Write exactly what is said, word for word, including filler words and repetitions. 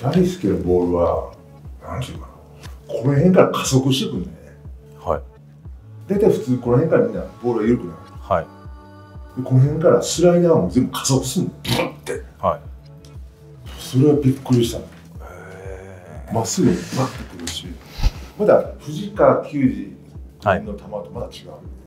大輔のボールは何ていうかな、この辺から加速してくるんだよね。はい。大体普通この辺からみんなボールが緩くなる。はい。でこの辺からスライダーも全部加速するの。ブッて。はい。それはびっくりしたの。まっすぐにバッてくるし、まだ藤川球児の球とまだ違う。